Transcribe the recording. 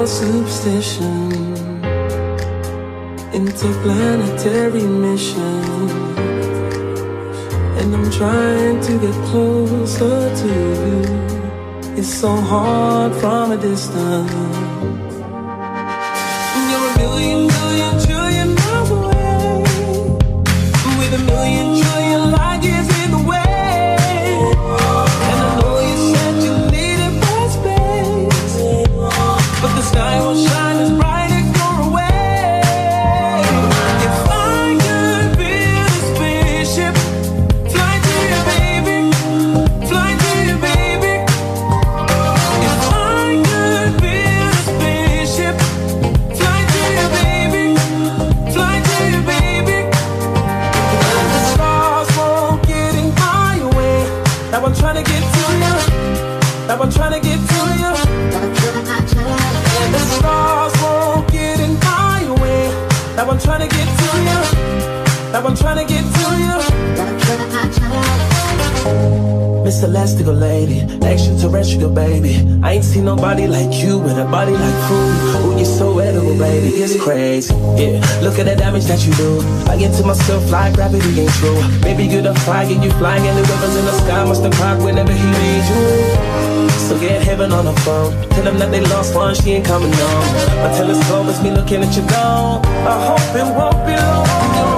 your superstition, interplanetary mission, and I'm trying to get closer to you. It's so hard from a distance. You're a million, billion, trillion miles away, with a million trillion light years in the way. And I know you said you needed more space, but the sky will shine as bright as you're away. If I could build a spaceship, fly to you, baby, fly to you, baby. If I could build a spaceship, fly to you, baby, fly to you, baby. And the stars won't get in my way. Now I'm trying to get to you. Now I'm trying to get to you. And the stars won't get in my way. Now I'm trying to get to you. Now I'm trying to get to you. Miss Elastical lady, extraterrestrial baby. I ain't seen nobody like you with a body like food. Ooh, you're so edible, baby, it's crazy. Yeah, look at the damage that you do. I get to myself like gravity ain't true. Baby, you're the fire, you flying in the rivers in the sky. Must have cried whenever he made you. So get heaven on the phone. Tell them that they lost one, she ain't coming on. My telescope is me looking at you gone. I hope it won't be long.